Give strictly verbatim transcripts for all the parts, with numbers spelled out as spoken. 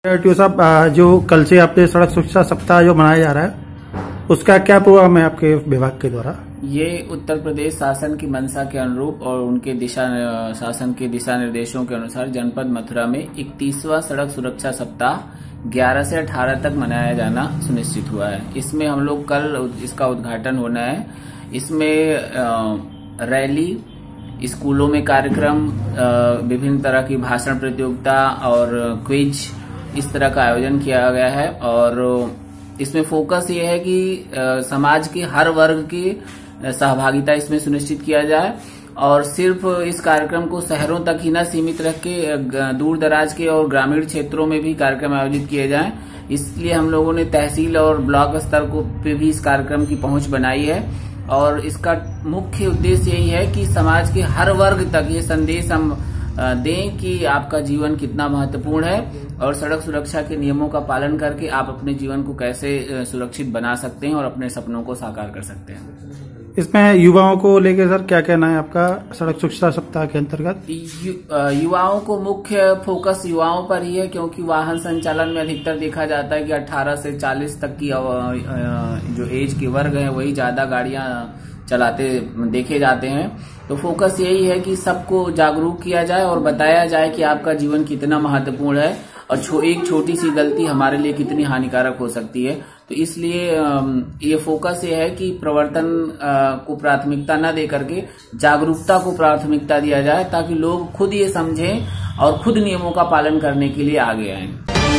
TO साहब, जो कल से आपने सड़क सुरक्षा सप्ताह जो मनाया जा रहा है उसका क्या प्रोग्राम है आपके विभाग के द्वारा? ये उत्तर प्रदेश शासन की मंशा के अनुरूप और उनके दिशा शासन के दिशा निर्देशों के अनुसार जनपद मथुरा में इकतीसवां सड़क सुरक्षा सप्ताह ग्यारह से अठारह तक मनाया जाना सुनिश्चित हुआ है। इसमें हम लोग कल इसका उद्घाटन होना है। इसमें रैली, स्कूलों में कार्यक्रम, विभिन्न तरह की भाषण प्रतियोगिता और क्विज इस तरह का आयोजन किया गया है। और इसमें फोकस ये है कि समाज के हर वर्ग की सहभागिता इसमें सुनिश्चित किया जाए और सिर्फ इस कार्यक्रम को शहरों तक ही न सीमित रख के दूर दराज के और ग्रामीण क्षेत्रों में भी कार्यक्रम आयोजित किए जाएं। इसलिए हम लोगों ने तहसील और ब्लॉक स्तर को पे भी इस कार्यक्रम की पहुंच बनाई है और इसका मुख्य उद्देश्य यही है कि समाज के हर वर्ग तक ये संदेश हम दें कि आपका जीवन कितना महत्वपूर्ण है और सड़क सुरक्षा के नियमों का पालन करके आप अपने जीवन को कैसे सुरक्षित बना सकते हैं और अपने सपनों को साकार कर सकते हैं। इसमें युवाओं को लेकर सर क्या कहना है आपका सड़क सुरक्षा सप्ताह के अंतर्गत? यु, युवाओं को मुख्य फोकस युवाओं पर ही है, क्योंकि वाहन संचालन में अधिकतर देखा जाता है कि अठारह से चालीस तक की जो एज के वर्ग है वही ज्यादा गाड़ियां चलाते देखे जाते हैं। तो फोकस यही है कि सबको जागरूक किया जाए और बताया जाए कि आपका जीवन कितना महत्वपूर्ण है और छो, एक छोटी सी गलती हमारे लिए कितनी हानिकारक हो सकती है। तो इसलिए ये फोकस ये है कि प्रवर्तन को प्राथमिकता न दे करके जागरूकता को प्राथमिकता दिया जाए ताकि लोग खुद ये समझें और खुद नियमों का पालन करने के लिए आगे आएं।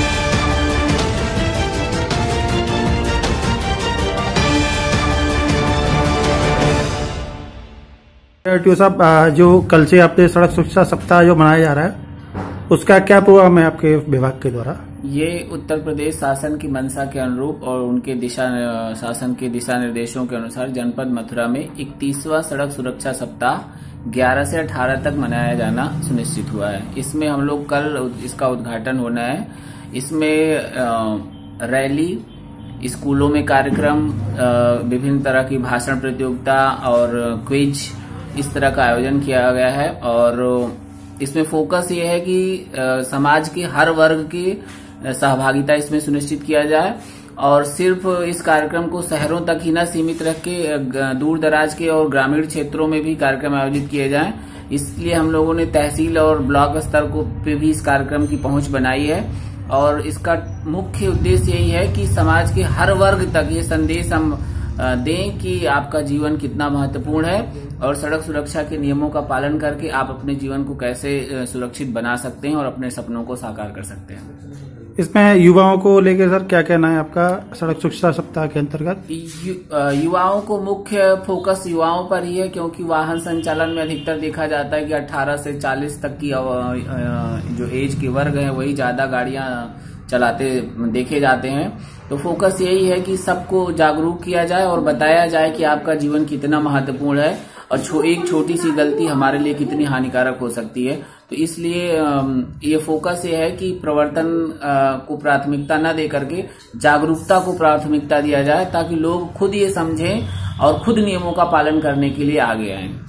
टीओ साहब, जो कल से आपने सड़क सुरक्षा सप्ताह जो मनाया जा रहा है उसका क्या प्रोग्राम है आपके विभाग के द्वारा? ये उत्तर प्रदेश शासन की मंशा के अनुरूप और उनके दिशा शासन के दिशा निर्देशों के अनुसार जनपद मथुरा में इकतीसवां सड़क सुरक्षा सप्ताह ग्यारह से अठारह तक मनाया जाना सुनिश्चित हुआ है। इसमें हम लोग कल इसका उद्घाटन होना है। इसमें रैली, स्कूलों में कार्यक्रम, विभिन्न तरह की भाषण प्रतियोगिता और क्विज इस तरह का आयोजन किया गया है। और इसमें फोकस ये है कि समाज के हर वर्ग की सहभागिता इसमें सुनिश्चित किया जाए और सिर्फ इस कार्यक्रम को शहरों तक ही न सीमित रख के दूर दराज के और ग्रामीण क्षेत्रों में भी कार्यक्रम आयोजित किए जाएं। इसलिए हम लोगों ने तहसील और ब्लॉक स्तर को पे भी इस कार्यक्रम की पहुंच बनाई है और इसका मुख्य उद्देश्य यही है कि समाज के हर वर्ग तक ये संदेश हम दें कि आपका जीवन कितना महत्वपूर्ण है और सड़क सुरक्षा के नियमों का पालन करके आप अपने जीवन को कैसे सुरक्षित बना सकते हैं और अपने सपनों को साकार कर सकते हैं। इसमें युवाओं को लेकर सर क्या कहना है आपका सड़क सुरक्षा सप्ताह के अंतर्गत? यु, युवाओं को मुख्य फोकस युवाओं पर ही है, क्योंकि वाहन संचालन में अधिकतर देखा जाता है कि अठारह से चालीस तक की जो एज के वर्ग है वही ज्यादा गाड़ियां चलाते देखे जाते हैं। तो फोकस यही है कि सबको जागरूक किया जाए और बताया जाए कि आपका जीवन कितना महत्वपूर्ण है और छो, एक छोटी सी गलती हमारे लिए कितनी हानिकारक हो सकती है। तो इसलिए ये फोकस ये है कि प्रवर्तन को प्राथमिकता न दे करके जागरूकता को प्राथमिकता दिया जाए ताकि लोग खुद ये समझें और खुद नियमों का पालन करने के लिए आगे आएं।